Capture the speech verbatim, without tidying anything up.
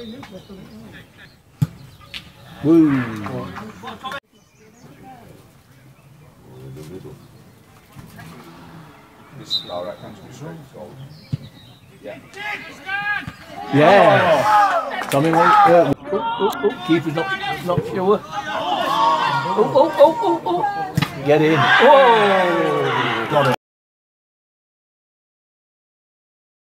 Woo! This is direct control straight goal. Yeah. Yeah! Tommy, wait. Uh, oh, oh, oh, keeper's not, not sure. Oh, oh, oh, oh, oh! Get in. Whoa!